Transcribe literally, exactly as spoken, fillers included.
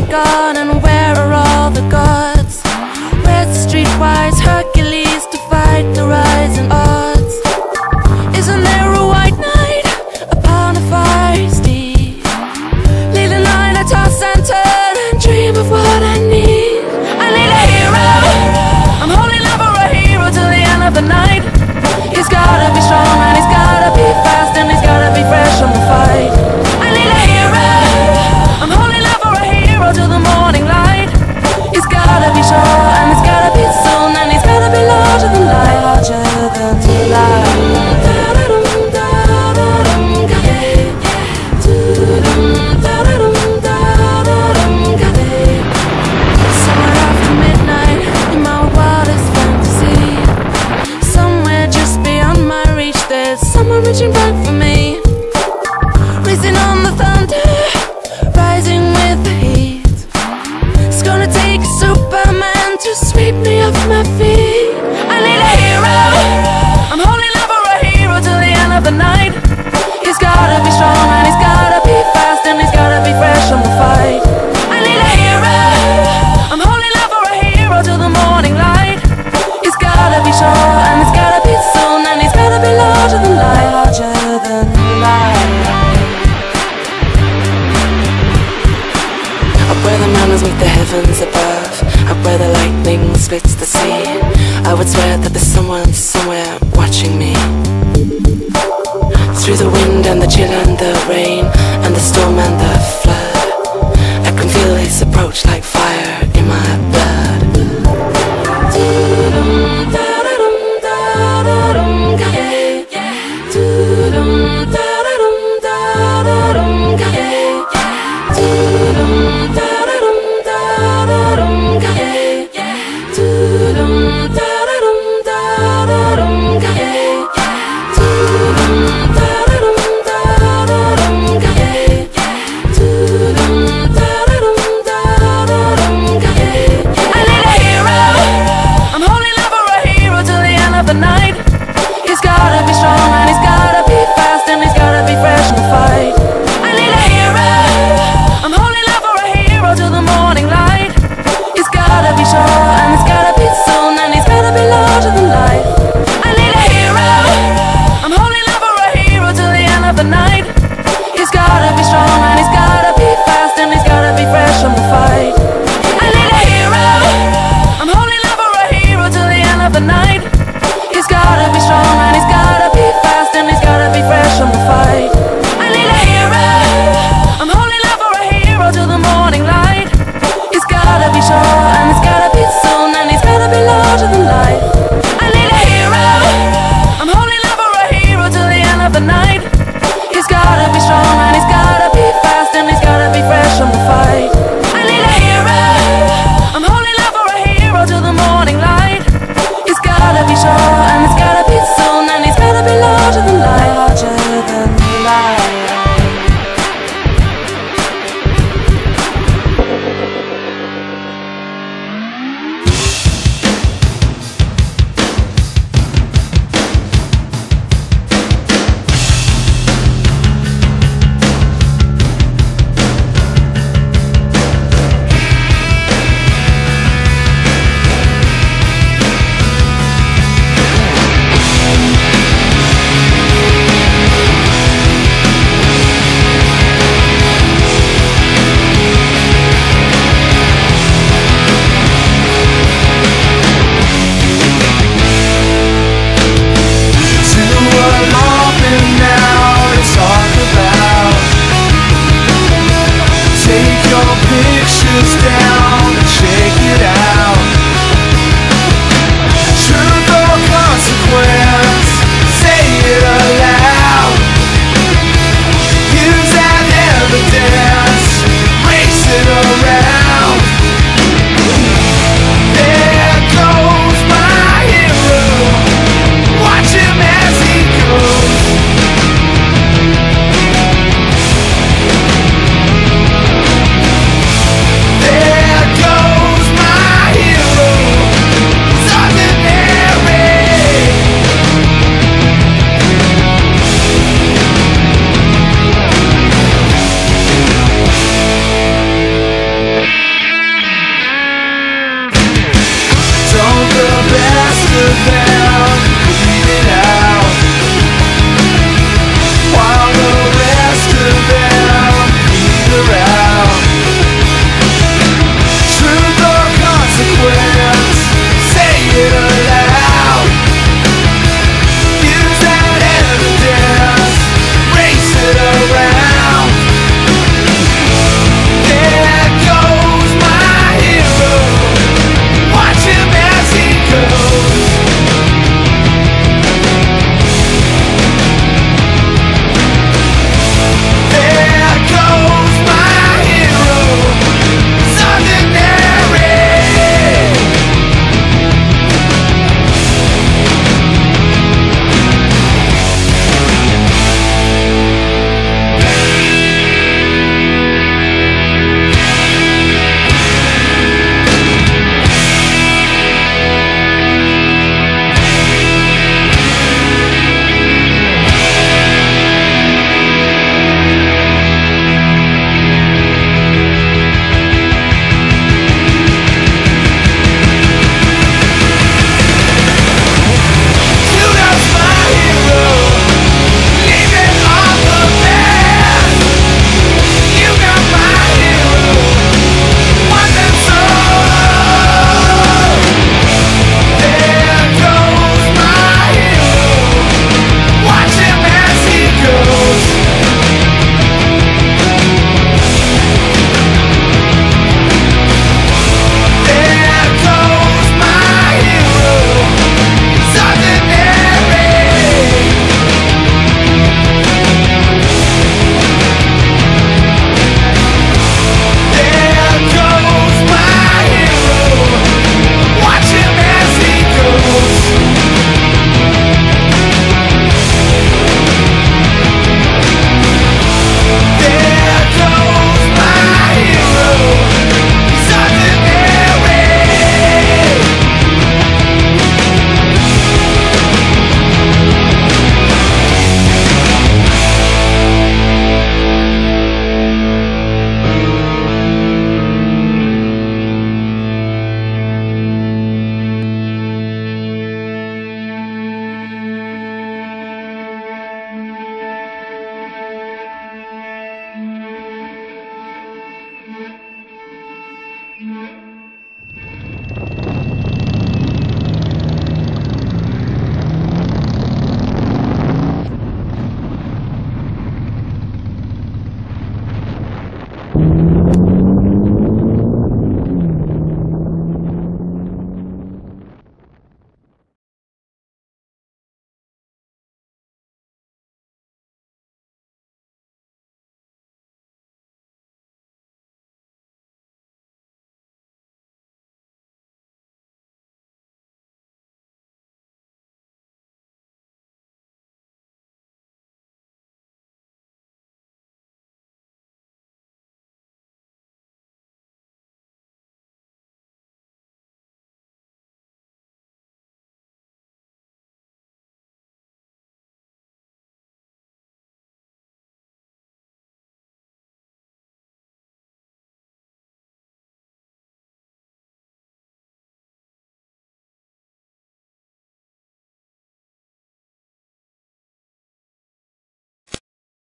gone, and where are all the gods? Where's the streetwise Hercules to fight the rising odds? Isn't there a white knight upon a fiery steed? Late at night I toss and turn and dream of what I need. I need a hero. I'm holding out for a hero till the end of the night. He's gotta be strong and he's gotta be fast and he's gotta be fresh on the fight. I need a hero. I'm holding out for a hero till the morning light. He's gotta be sure and he's gotta be soon and he's gotta be larger than life, larger than life. Somewhere after midnight in my wildest fantasy, somewhere just beyond my reach, there's someone reaching back for me. Racing on the thunder, rising with the heat. It's gonna take a Superman to sweep me off my feet. I need a hero. I'm holding out for a hero till the end of the night. He's gotta be strong and he's gotta be fast and he's gotta be fresh on the fight. I need a hero. I'm holding out for a hero till the morning light. He's gotta be sure and he's gotta be soon and he's gotta be larger than life, larger than life. Up where the mountains meet the heavens above, up where the lightning splits the sea, I would swear that there's someone somewhere watching me. Through the wind and the chill and the rain and the storm and the